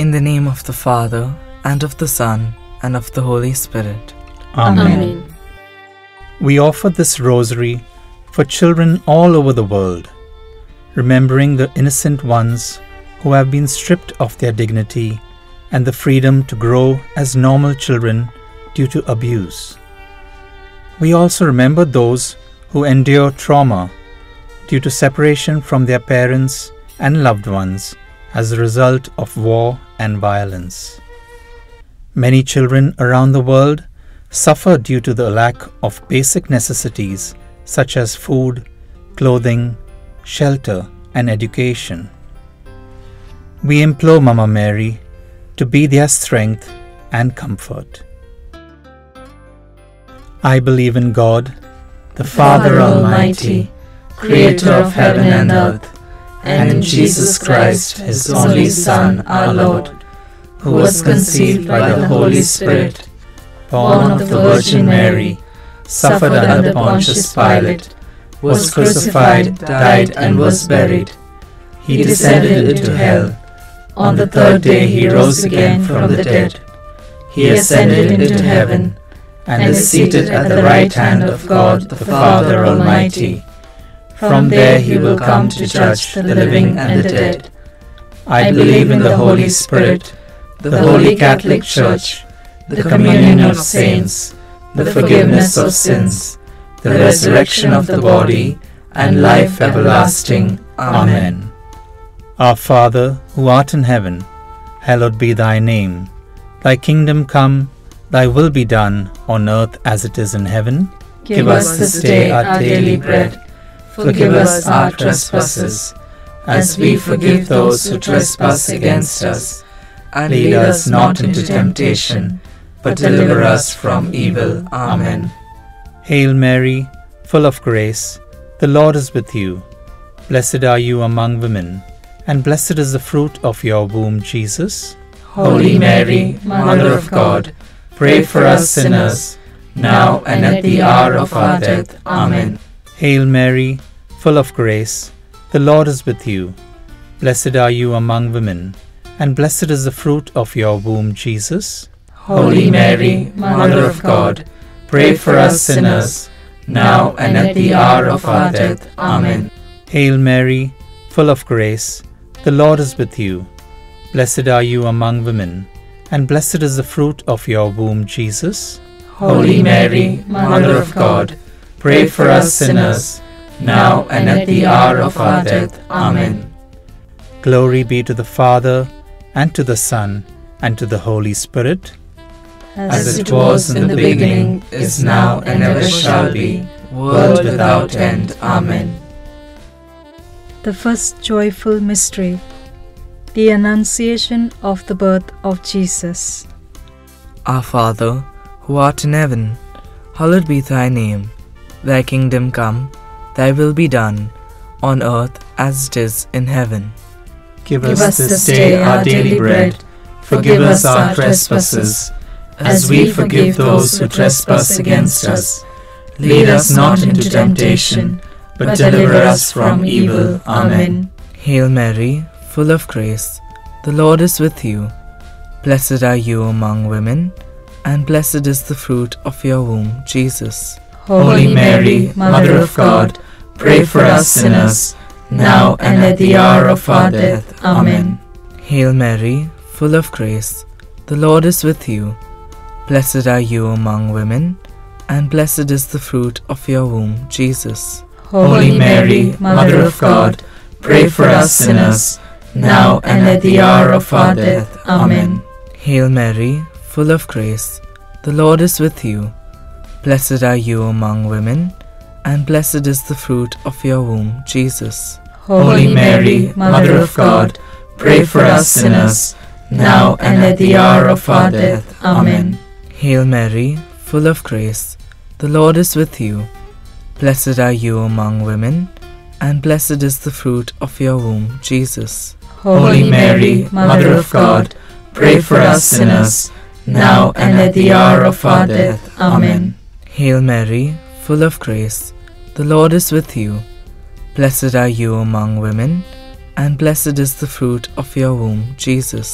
In the name of the Father, and of the Son, and of the Holy Spirit. Amen. We offer this rosary for children all over the world, remembering the innocent ones who have been stripped of their dignity and the freedom to grow as normal children due to abuse. We also remember those who endure trauma due to separation from their parents and loved ones as a result of war and violence. Many children around the world suffer due to the lack of basic necessities such as food, clothing, shelter, and education. We implore Mama Mary to be their strength and comfort. I believe in God, the Father Almighty, Creator of heaven and earth, and in Jesus Christ, His only Son, our Lord, who was conceived by the Holy Spirit, born of the Virgin Mary, suffered under Pontius Pilate, was crucified, died, and was buried. He descended into hell. On the third day He rose again from the dead. He ascended into heaven, and is seated at the right hand of God the Father Almighty. From there He will come to judge the living and the dead. I believe in the Holy Spirit, the Holy Catholic Church, the communion of saints, the forgiveness of sins, the resurrection of the body, and life everlasting. Amen. Our Father, who art in heaven, hallowed be thy name. Thy kingdom come, thy will be done, on earth as it is in heaven. Give us this day our daily bread. Forgive us our trespasses, as we forgive those who trespass against us. And lead us not into temptation, but deliver us from evil. Amen. Hail Mary, full of grace, the Lord is with you. Blessed are you among women, and blessed is the fruit of your womb, Jesus. Holy Mary, Mother of God, pray for us sinners, now and at the hour of our death. Amen. Hail Mary, full of grace, the Lord is with you. Blessed are you among women, and blessed is the fruit of your womb, Jesus. Holy Mary, Mother of God, pray for us sinners, now and at the hour of our death. Amen. Hail Mary, full of grace, the Lord is with you. Blessed are you among women, and blessed is the fruit of your womb, Jesus. Holy Mary, Mother of God, pray for us sinners, now and at the hour of our death. Amen. Glory be to the Father, and to the Son, and to the Holy Spirit, as it was in the beginning, is now, and ever shall be, world without end. Amen. The first joyful mystery, the Annunciation of the birth of Jesus. Our Father, who art in heaven, hallowed be thy name. Thy kingdom come, thy will be done, on earth as it is in heaven. Give us this day our daily bread. Forgive us our trespasses, as we forgive those who trespass against us. Lead us not into temptation, but deliver us from evil. Amen. Hail Mary, full of grace, the Lord is with you. Blessed are you among women, and blessed is the fruit of your womb, Jesus. Holy Mary, Mother of God, pray for us sinners, now and at the hour of our death. Amen. Hail Mary, full of grace, the Lord is with you. Blessed are you among women, and blessed is the fruit of your womb, Jesus. Holy Mary, Mother of God, pray for us sinners, now and at the hour of our death. Amen. Hail Mary, full of grace, the Lord is with you. Blessed are you among women, and blessed is the fruit of your womb, Jesus. Holy Mary, Mother of God, pray for us sinners, now and at the hour of our death. Amen. Hail Mary, full of grace, the Lord is with you. Blessed are you among women, and blessed is the fruit of your womb, Jesus. Holy Mary, Mother of God, pray for us sinners, now and at the hour of our death. Amen. Hail Mary, full of grace, the Lord is with you. Blessed are you among women, and blessed is the fruit of your womb, Jesus.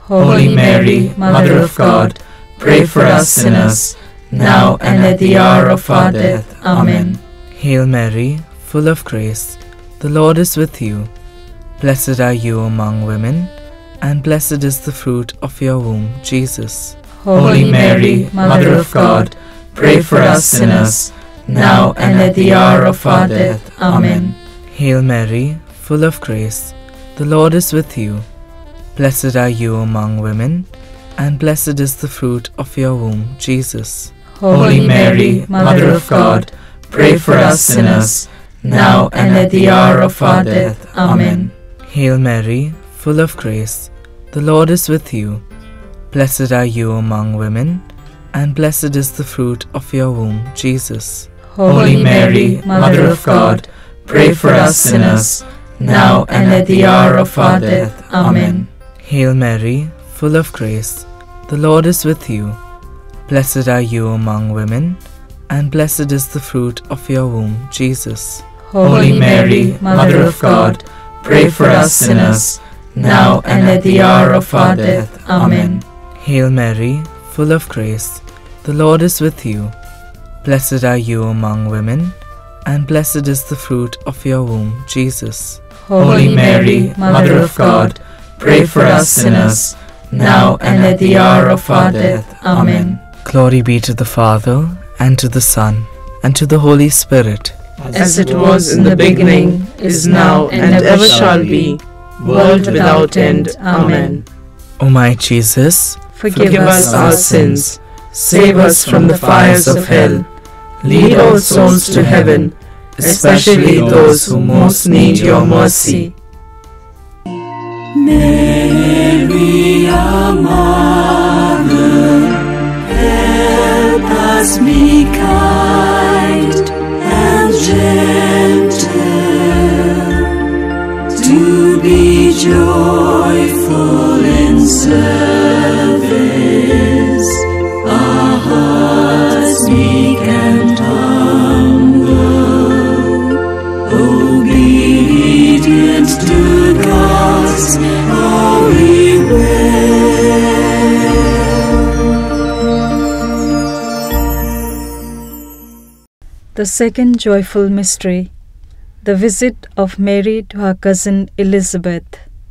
Holy Mary, Mother of God, pray for us sinners, now and at the hour of our death. Amen. Hail Mary, full of grace, the Lord is with you. Blessed are you among women, and blessed is the fruit of your womb, Jesus. Holy Mary, Mother of God, pray for us sinners, now and at the hour of our death. Amen. Hail Mary, full of grace, the Lord is with you. Blessed are you among women, and blessed is the fruit of your womb, Jesus. Holy Mary, Mother of God, pray for us sinners, now and at the hour of our death. Amen. Hail Mary, full of grace, the Lord is with you. Blessed are you among women, and blessed is the fruit of your womb, Jesus. Holy Mary, Mother of God, pray for us sinners, now and at the hour of our death. Amen. Hail Mary, full of grace, the Lord is with you. Blessed are you among women, and blessed is the fruit of your womb, Jesus. Holy Mary, Mother of God, pray for us sinners, now and at the hour of our death. Amen. Hail Mary, full of grace, the Lord is with you. Blessed are you among women, and blessed is the fruit of your womb, Jesus. Holy Mary, Mother of God, pray for us sinners, now and at the hour of our death. Amen. Glory be to the Father, and to the Son, and to the Holy Spirit. As it was in the beginning, is now, and ever shall be, world without end. Amen. O my Jesus, Forgive Forgive us our sins, save us from the fires of hell, lead all souls to heaven, especially those who most need your mercy. Mary, our Mother, help us be kind and gentle, to be joyful in service, our hearts meek and humble, obedient to God's holy will. The second joyful mystery, the visit of Mary to her cousin Elizabeth.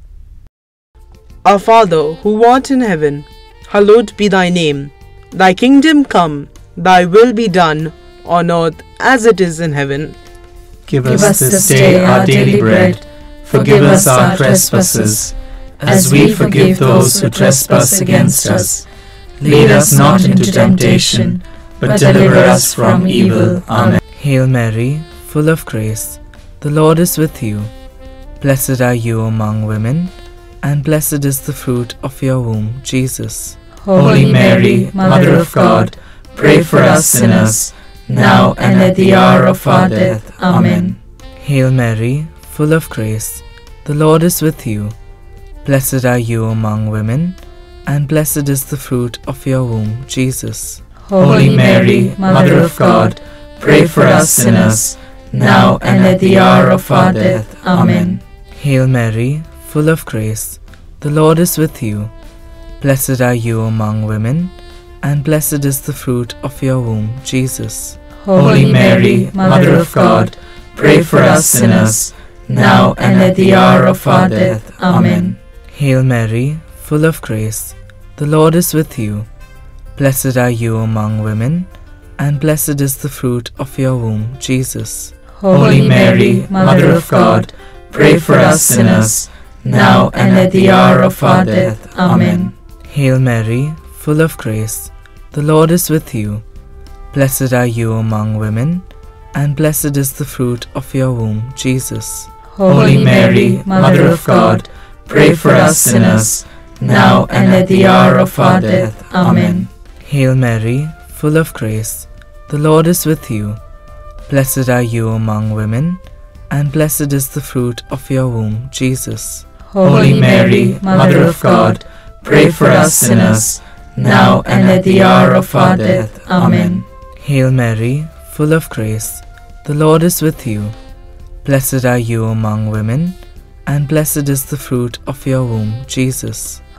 Our Father, who art in heaven, hallowed be thy name. Thy kingdom come, thy will be done, on earth as it is in heaven. Give us this day our daily bread. Forgive us our trespasses, as we forgive those who trespass against us. Lead us not into temptation, but deliver us from evil. Amen. Hail Mary, full of grace, the Lord is with you. Blessed are you among women, and blessed is the fruit of your womb, Jesus. Holy Mary, Mother of God, pray for us sinners, now and at the hour of our death. Amen. Hail Mary, full of grace, the Lord is with you. Blessed are you among women, and blessed is the fruit of your womb, Jesus. Holy Mary, Mother of God, pray for us sinners, now and at the hour of our death. Amen. Hail Mary, full of grace, the Lord is with you. Blessed are you among women, and blessed is the fruit of your womb, Jesus. Holy Mary, Mother of God, pray for us sinners, now and at the hour of our death. Amen. Hail Mary, full of grace, the Lord is with you. Blessed are you among women, and blessed is the fruit of your womb, Jesus. Holy Mary, Mother of God, pray for us sinners, now and at the hour of our death. Amen. Hail Mary, full of grace, the Lord is with you. Blessed are you among women, and blessed is the fruit of your womb, Jesus. Holy Mary, Mother of God, pray for us sinners, now and at the hour of our death. Amen. Hail Mary, full of grace, the Lord is with you. Blessed are you among women, and blessed is the fruit of your womb, Jesus. Holy Mary, Mother of God, pray for us sinners, now and at the hour of our death. Amen. Hail Mary, full of grace, the Lord is with you. Blessed are you among women, and blessed is the fruit of your womb, Jesus.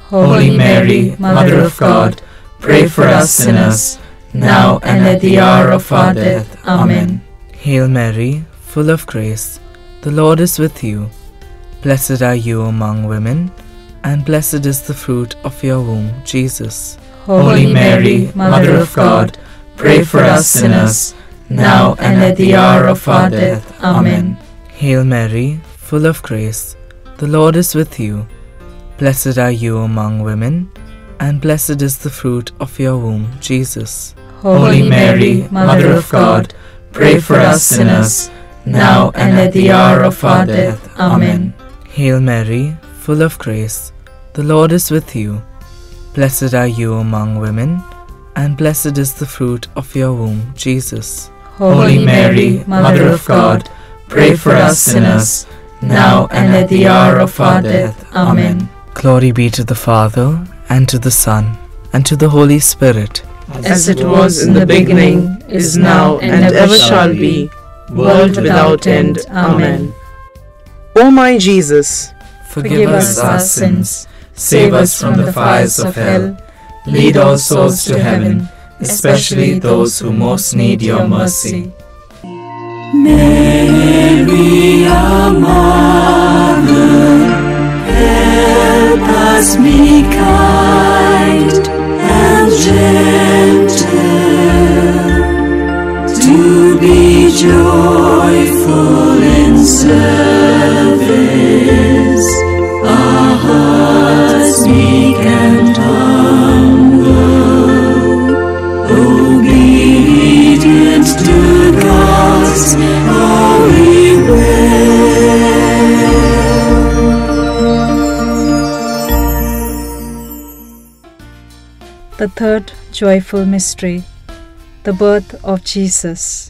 Holy Mary, Mother of God, pray for us sinners, now and at the hour of our death. Amen. Hail Mary, full of grace, the Lord is with you. Blessed are you among women, and blessed is the fruit of your womb, Jesus. Holy Mary, Mother of God, pray for us sinners, now and at the hour of our death. Amen. Hail Mary, full of grace, the Lord is with you. Blessed are you among women, and blessed is the fruit of your womb, Jesus. Holy Mary, Mother of God, pray for us sinners, now and at the hour of our death. Amen. Hail Mary, full of grace, the Lord is with you. Blessed are you among women, and blessed is the fruit of your womb, Jesus. Holy Mary, Mother of God, pray for us sinners, now and at the hour of our death. Amen. Glory be to the Father, and to the Son, and to the Holy Spirit. As it was in the beginning, is now, and ever shall be, world without end. Amen. O my Jesus, Forgive us our sins, save us from the fires of hell, lead all souls to heaven, especially those who most need your mercy. Mary, our Mother, help us be kind and gentle, to be joyful in service, our hearts meek and humble, obedient to God's holy will. The third joyful mystery, the birth of Jesus.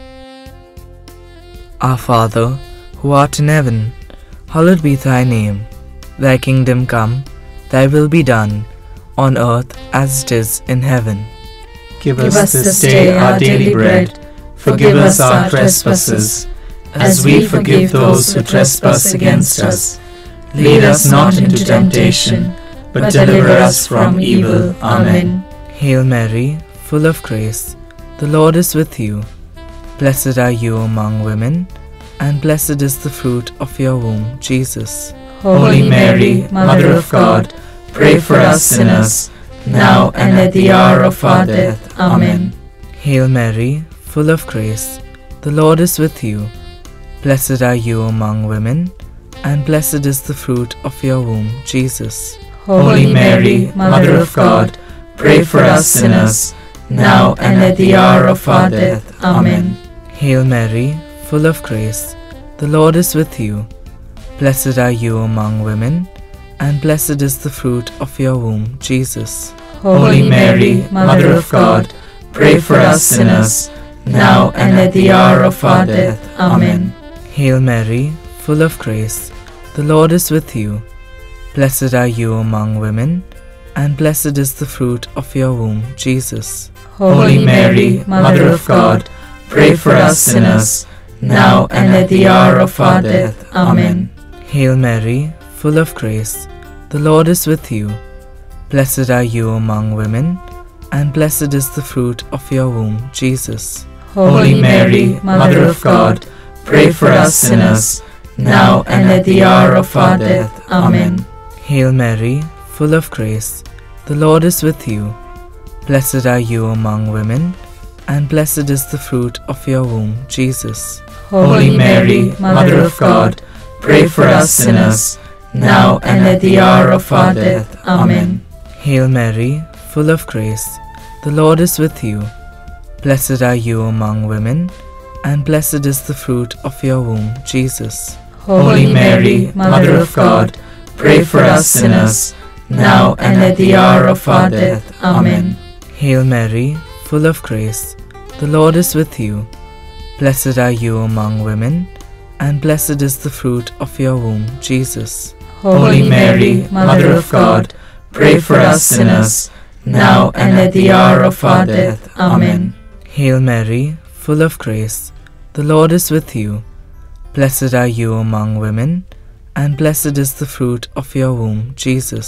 Our Father, who art in heaven, hallowed be thy name. Thy kingdom come, thy will be done, on earth as it is in heaven. Give us this day our daily bread. Forgive us our trespasses, as we forgive those who trespass against us. Lead us not into temptation, but deliver us from evil. Amen. Hail Mary, full of grace, the Lord is with you. Blessed are you among women, and blessed is the fruit of your womb, Jesus. Holy Mary, Mother of God, pray for us sinners, now and at the hour of our death. Amen. Hail Mary, full of grace, the Lord is with you. Blessed are you among women, and blessed is the fruit of your womb, Jesus. Holy Mary, Mother of God, pray for us sinners, now and at the hour of our death. Amen. Hail Mary, full of grace, the Lord is with you. Blessed are you among women, and blessed is the fruit of your womb, Jesus. Holy Mary, Mother of God, pray for us sinners, now and at the hour of our death. Amen. Hail Mary, full of grace, the Lord is with you. Blessed are you among women, and blessed is the fruit of your womb, Jesus. Holy Mary, Mother of God, pray for us sinners, now and at the hour of our death. Amen. Hail Mary, full of grace, the Lord is with you. Blessed are you among women, and blessed is the fruit of your womb, Jesus. Holy Mary, Mother of God, pray for us sinners, now and at the hour of our death. Amen. Hail Mary, full of grace, the Lord is with you. Blessed are you among women, and blessed is the fruit of your womb, Jesus. Holy Mary, Mother of God, pray for us sinners, now and at the hour of our death. Amen. Hail Mary, full of grace, the Lord is with you. Blessed are you among women, and blessed is the fruit of your womb, Jesus. Holy Mary, Mother of God, pray for us sinners, now and at the hour of our death. Amen. Hail Mary, full of grace, the Lord is with you. Blessed are you among women, and blessed is the fruit of your womb, Jesus. Holy Mary, Mother of God, pray for us sinners, now and at the hour of our death. Amen. Hail Mary, full of grace, the Lord is with you. Blessed are you among women, and blessed is the fruit of your womb, Jesus.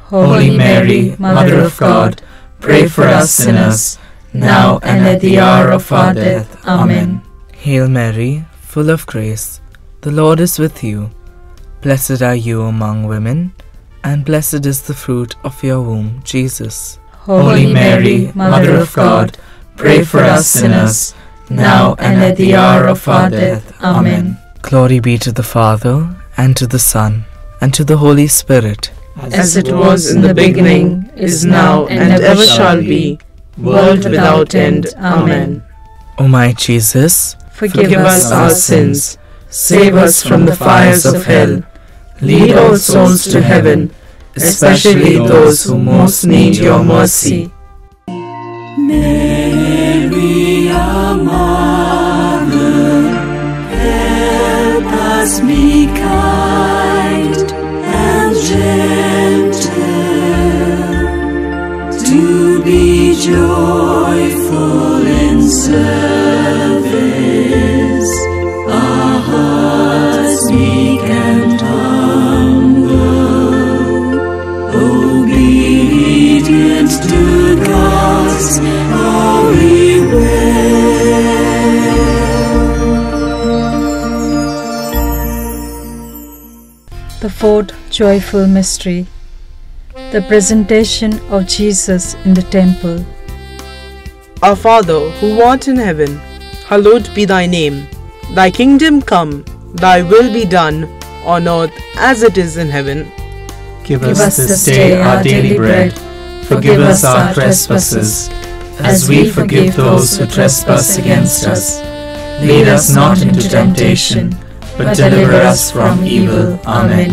Holy Mary, Mother of God, pray for us sinners, now and at the hour of our death. Amen. Hail Mary, full of grace, the Lord is with you. Blessed are you among women, and blessed is the fruit of your womb, Jesus. Holy Mary, Mother of God, pray for us sinners, now and at the hour of our death. Amen. Glory be to the Father, and to the Son, and to the Holy Spirit. As it was in the beginning, is now, and ever shall be, world without end. Amen. O my Jesus, Forgive Us our sins, save us from the fires of hell, lead all souls to heaven, especially those who most need your mercy. Mary, our Mother, help us be kind and gentle, to be joyful in service, our hearts meek and humble, obedient to God's holy will. The fourth joyful mystery, the presentation of Jesus in the temple. Our Father, who art in heaven, hallowed be thy name. Thy kingdom come, thy will be done, on earth as it is in heaven. Give us this day our daily bread. Forgive us our trespasses, as we forgive those who trespass against us. Lead us not into temptation, but deliver us from evil. Amen.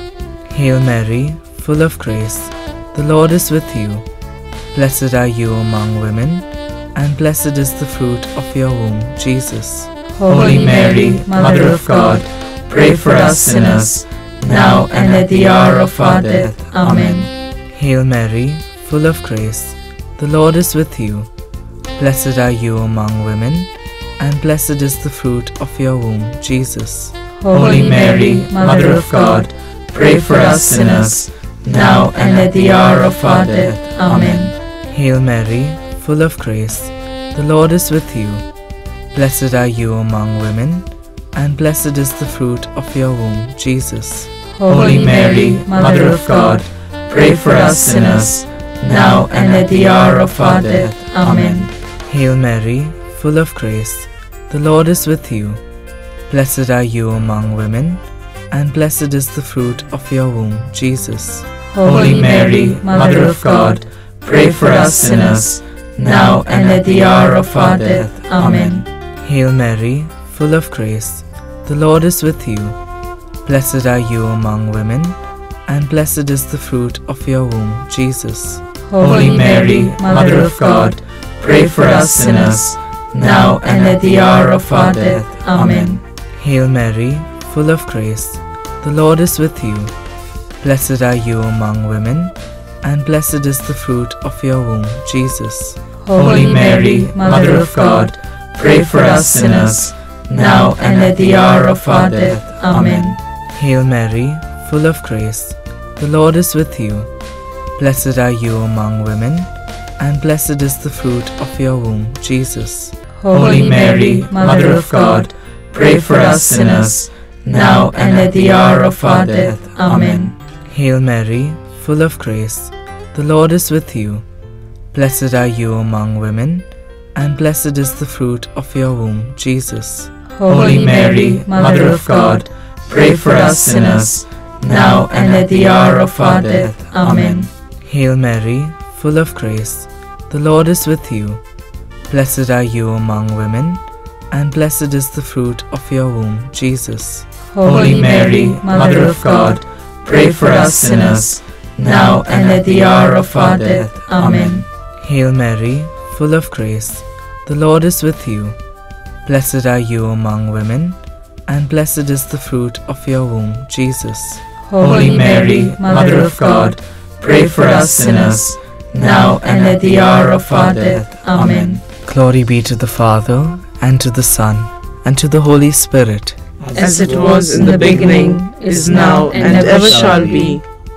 Hail Mary, full of grace, the Lord is with you. Blessed are you among women, and blessed is the fruit of your womb, Jesus. Holy Mary, Mother of God, pray for us sinners, now and at the hour of our death. Amen. Hail Mary, full of grace, the Lord is with you. Blessed are you among women, and blessed is the fruit of your womb, Jesus. Holy Mary, Mother of God, pray for us sinners, now and at the hour of our death. Amen. Hail Mary, full of grace, the Lord is with you. Blessed are you among women, and blessed is the fruit of your womb, Jesus. Holy Mary, Mother of God, pray for us sinners, now and at the hour of our death. Amen. Hail Mary, full of grace, the Lord is with you. Blessed are you among women, and blessed is the fruit of your womb, Jesus. Holy Mary, Mother of God, pray for us sinners, now and at the hour of our death. Amen. Hail Mary, full of grace, the Lord is with you. Blessed are you among women, and blessed is the fruit of your womb, Jesus. Holy Mary, Mother of God, pray for us sinners, now and at the hour of our death. Amen. Hail Mary, full of grace, the Lord is with you. Blessed are you among women, and blessed is the fruit of your womb, Jesus. Holy Mary, Mother of God, pray for us sinners, now and at the hour of our death. Amen. Hail Mary, full of grace, the Lord is with you. Blessed are you among women, and blessed is the fruit of your womb, Jesus. Holy Mary, Mother of God, pray for us sinners, now and at the hour of our death. Amen. Hail Mary, full of grace, the Lord is with you. Blessed are you among women, and blessed is the fruit of your womb, Jesus. Holy Mary, Mother of God, pray for us sinners, now and at the hour of our death. Amen. Hail Mary, full of grace, the Lord is with you. Blessed are you among women, and blessed is the fruit of your womb, Jesus. Holy Mary, Mother of God, pray for us sinners, now and at the hour of our death. Amen. Hail Mary, full of grace, the Lord is with you. Blessed are you among women, and blessed is the fruit of your womb, Jesus. Holy Mary, Mother of God, pray for us sinners, now and at the hour of our death. Amen. Glory be to the Father, and to the Son, and to the Holy Spirit. As it was in the beginning, is now, and ever shall be,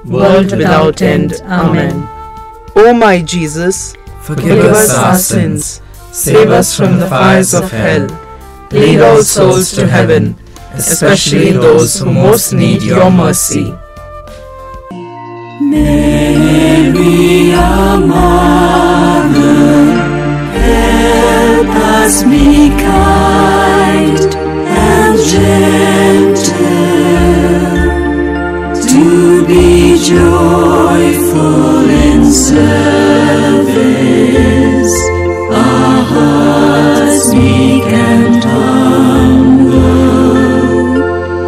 world without end. Amen. O my Jesus, Forgive us our sins, save us from the fires of hell, lead all souls to heaven, especially those who most need your mercy. Mary, our Mother, help us be kind and gentle, to be joyful in service, our hearts meek and humble,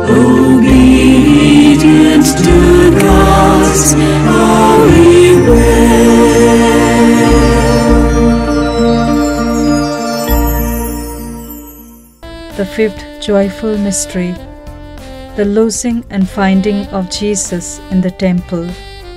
obedient to God's holy will. The fifth joyful mystery, the losing and finding of Jesus in the temple.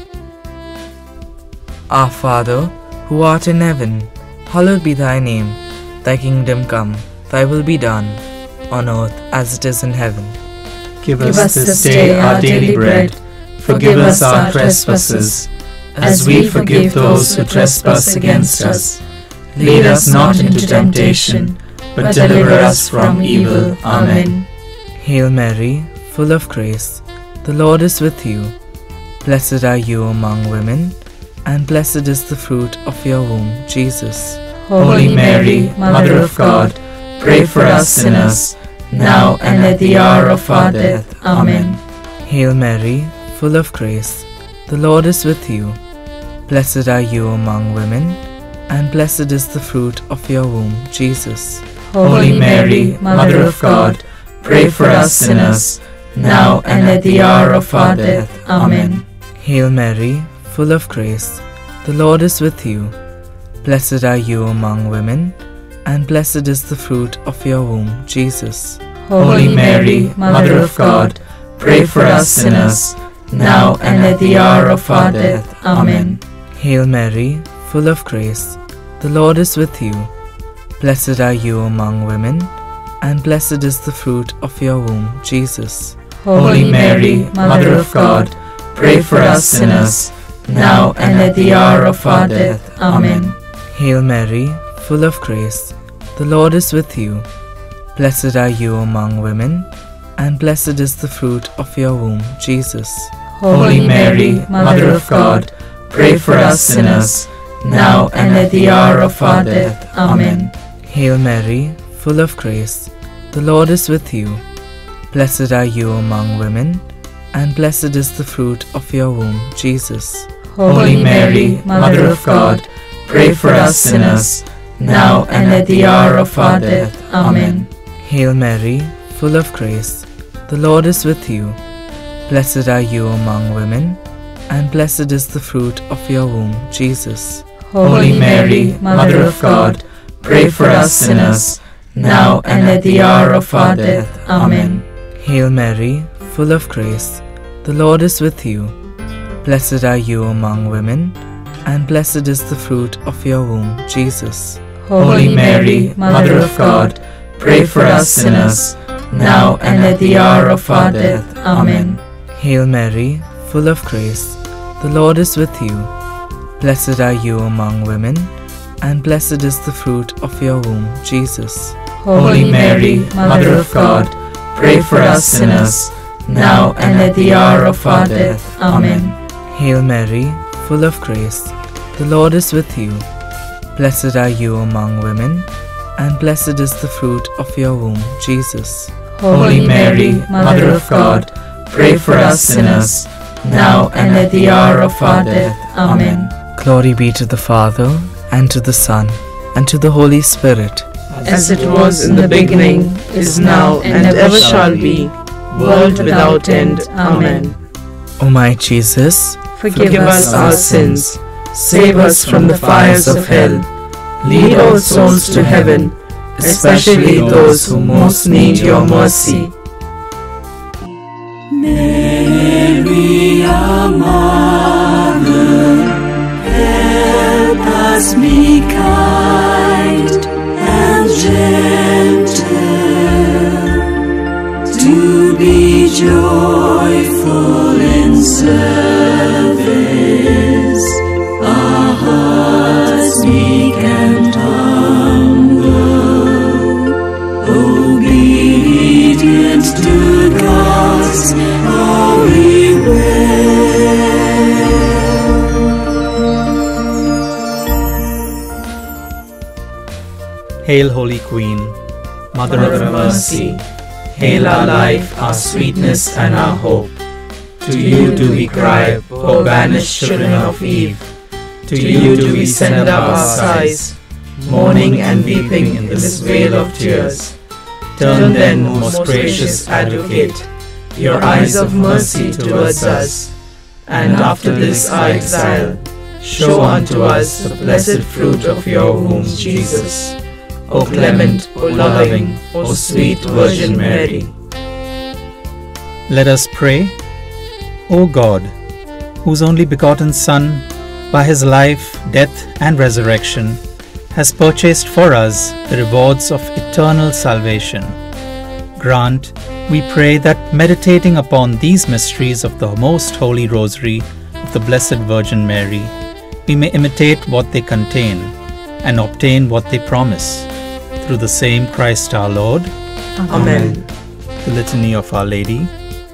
Our Father, who art in heaven, hallowed be thy name. Thy kingdom come, thy will be done, on earth as it is in heaven. Give us this day our daily bread. Forgive us our trespasses, as we forgive those who trespass against us. Lead us not into temptation, but deliver us from evil. Amen. Hail Mary, full of grace, the Lord is with you. Blessed are you among women, and blessed is the fruit of your womb, Jesus. Holy Mary, Mother of God, pray for us sinners, now and at the hour of our death. Amen. Hail Mary, full of grace, the Lord is with you. Blessed are you among women, and blessed is the fruit of your womb, Jesus. Holy Mary, Mother of God, pray for us sinners, now and at the hour of our death. Amen. Hail Mary, full of grace, the Lord is with you. Blessed are you among women, and blessed is the fruit of your womb, Jesus. Holy Mary, Mother of God, pray for us sinners, now and at the hour of our death. Amen. Hail Mary, full of grace, the Lord is with you. Blessed are you among women, and blessed is the fruit of your womb, Jesus. Holy Mary, Mother of God, pray for us sinners, now and at the hour of our death. Amen. Hail Mary, full of grace, the Lord is with you. Blessed are you among women, and blessed is the fruit of your womb, Jesus. Holy Mary, Mother of God, pray for us sinners, now and at the hour of our death. Amen. Hail Mary, full of grace, the Lord is with you. Blessed are you among women, and blessed is the fruit of your womb, Jesus. Holy Mary, Mother of God, pray for us sinners, now and at the hour of our death. Amen. Hail Mary, full of grace, the Lord is with you. Blessed are you among women, and blessed is the fruit of your womb, Jesus. Holy Mary, Mother of God, pray for us sinners, now and at the hour of our death. Amen. Hail Mary, full of grace, the Lord is with you. Blessed are you among women, and blessed is the fruit of your womb, Jesus. Holy Mary, Mother of God, pray for us sinners, now and at the hour of our death. Amen. Hail Mary, full of grace, the Lord is with you. Blessed are you among women, and blessed is the fruit of your womb, Jesus. Holy Mary, Mother of God, pray for us sinners, now and at the hour of our death. Amen. Hail Mary, full of grace, the Lord is with you. Blessed are you among women, and blessed is the fruit of your womb, Jesus. Holy Mary, Mother of God, pray for us sinners, now and at the hour of our death. Amen. Glory be to the Father, and to the Son, and to the Holy Spirit. As it was in the beginning, is now, and ever shall be, world without end. Amen. O my Jesus, Forgive us our sins, save us from the fires of hell, lead all souls to heaven, especially those who most need your mercy. Mary, our Mother, help us be kind and gentle, to be joyful in service, our hearts meek and humble, obedient to God's holy will. Hail, Holy Queen, Mother of Mercy. Hail our life, our sweetness, and our hope. To you do we cry, O banished children of Eve. To you do we send up our sighs, mourning and weeping in this vale of tears. Turn then, most gracious Advocate, your eyes of mercy towards us, and after this our exile, show unto us the blessed fruit of your womb, Jesus. O clement, O loving, O sweet Virgin Mary. Let us pray. O God, whose only begotten Son, by his life, death, and resurrection, has purchased for us the rewards of eternal salvation, grant, we pray, that meditating upon these mysteries of the most holy Rosary of the Blessed Virgin Mary, we may imitate what they contain and obtain what they promise. Through the same Christ our Lord. Amen. The Litany of Our Lady.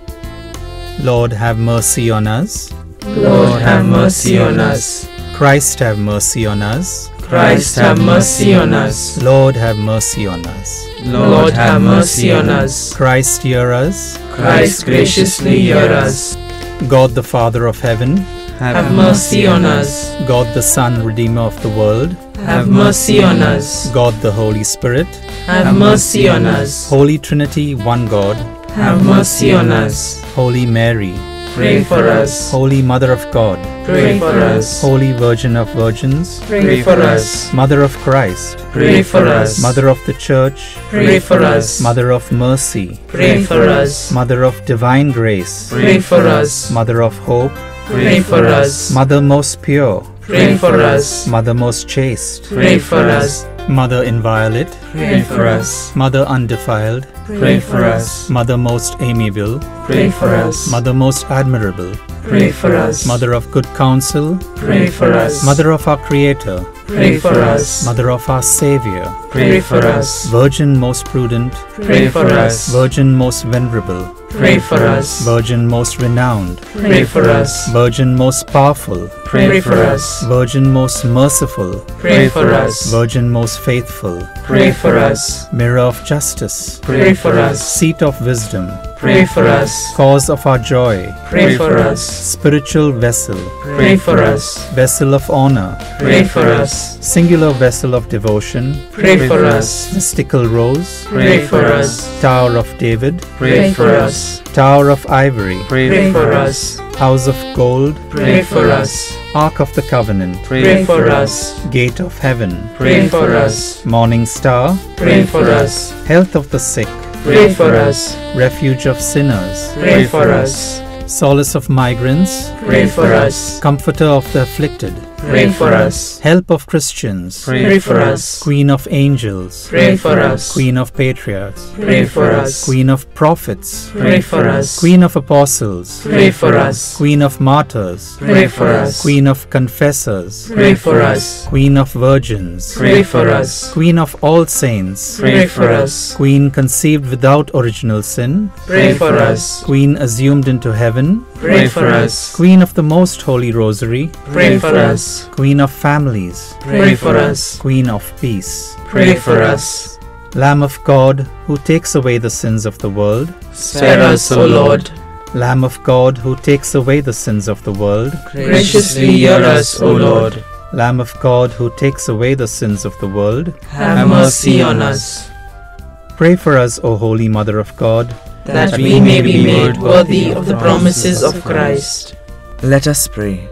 Lord, have mercy on us. Lord, have mercy on us. Christ, have mercy on us. Christ, have mercy on us. Lord, have mercy on us. Lord, have mercy on us. Christ, hear us. Christ, graciously hear us. God the Father of heaven, Have mercy on us. God the Son, Redeemer of the world, Have mercy on us. God the Holy Spirit, Have mercy on us. Holy Trinity, one God, Have mercy on us. Holy Mary, Pray for us. Holy Mother of God, Pray for us. Holy Virgin of Virgins, Pray for us. Mother of Christ, Pray for us. Mother of the Church, Pray for us. Mother of Mercy, Pray for us. Mother of Divine Grace, Pray for us. Mother of Hope, Pray for us. Mother most pure, Pray for us. Mother most chaste, Pray for us. Mother inviolate, Pray for us. Mother undefiled, Pray for us. Mother most amiable, Pray for us. Mother most admirable, Pray for us. Mother of good counsel, Pray for us. Mother of our Creator, Pray for us. Mother of our Savior, Pray for us. Virgin most prudent, Pray for us. Virgin most venerable, Pray for us. Virgin most renowned, Pray for us. Virgin most powerful, Pray for us. Virgin most merciful, Pray for us. Virgin most faithful, Pray for us. Mirror of justice, Pray for us. Seat of wisdom, Pray for us. Cause of our joy, Pray for us. Spiritual vessel, Pray for us. Vessel of honor, Pray for us. Singular vessel of devotion, Pray for us. Mystical rose, Pray for us. Tower of David, Pray for us. Tower of ivory, Pray for us. House of gold, Pray for us. Ark of the covenant, Pray for us. Gate of heaven, Pray for us. Morning star, Pray for us. Health of the sick, Pray for us. Refuge of sinners, Pray for us. Solace of migrants, Pray for us. Comforter of the afflicted, Pray for us. Help of Christians, Pray for us. Queen of angels, Pray for us. Queen of patriarchs, Pray for us. Queen of prophets, Pray for us. Queen of apostles, Pray for us. Queen of martyrs, Pray for us. Queen of confessors, Pray for us. Queen of virgins, Pray for us. Queen of all saints, Pray for us. Queen conceived without original sin, Pray for us. Queen assumed into heaven, Pray for us. Queen of the most holy Rosary, Pray for us. Queen of families, Pray for us. Queen of peace, Pray for us. Lamb of God, who takes away the sins of the world, Spare us, O Lord. Lamb of God, who takes away the sins of the world, Graciously hear us, O Lord. Lamb of God, who takes away the sins of the world, Have mercy on us, pray for us, O Holy Mother of God, that we may be made worthy of the promises of Christ. Let us pray.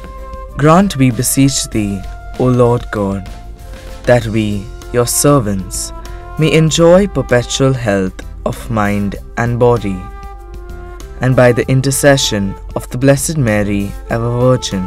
Grant, we beseech Thee, O Lord God, that we, Your servants, may enjoy perpetual health of mind and body, and by the intercession of the Blessed Mary, ever Virgin,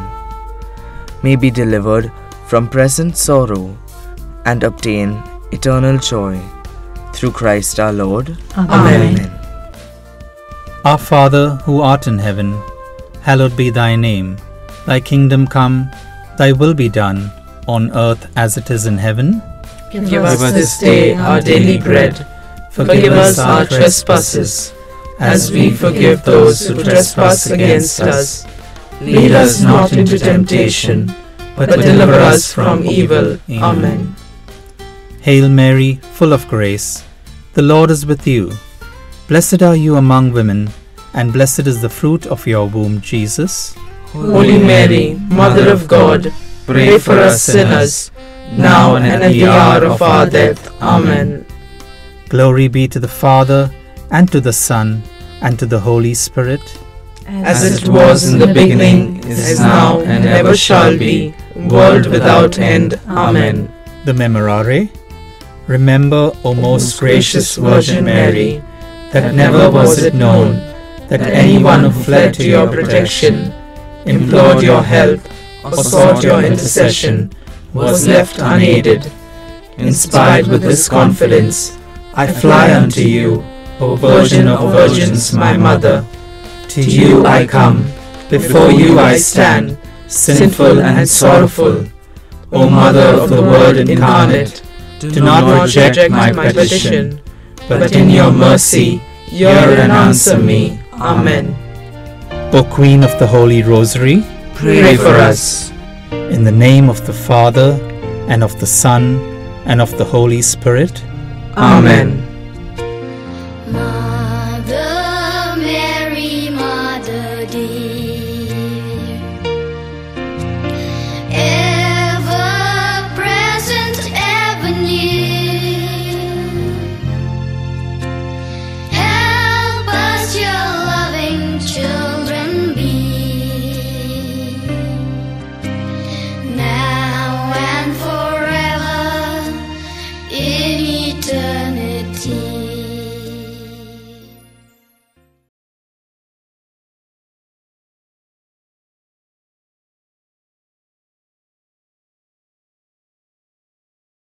may be delivered from present sorrow and obtain eternal joy. Through Christ our Lord. Amen. Amen. Our Father, who art in heaven, hallowed be thy name. Thy kingdom come, thy will be done, on earth as it is in heaven. Give us this day our daily bread. Forgive us our trespasses, as we forgive those who trespass against us. Lead us not into temptation, but deliver us from evil. Amen. Hail Mary, full of grace, the Lord is with you. Blessed are you among women, and blessed is the fruit of your womb, Jesus. Holy Mary, Mother of God, pray for us sinners, now and at the hour of our death. Amen. Glory be to the Father, and to the Son, and to the Holy Spirit. As it was in the beginning, is now, and ever shall be, world without end. Amen. The Memorare. Remember, O most gracious Virgin Mary, that never was it known that anyone who fled to your protection, implored your help, or sought your intercession was left unaided. Inspired with this confidence, I fly unto you, O Virgin of Virgins, my Mother. To you I come, before you I stand, sinful and sorrowful. O Mother of the Word incarnate, do not reject my petition, but in your mercy hear and answer me. Amen. O Queen of the Holy Rosary, Pray for us. in the name of the Father, and of the Son, and of the Holy Spirit. Amen.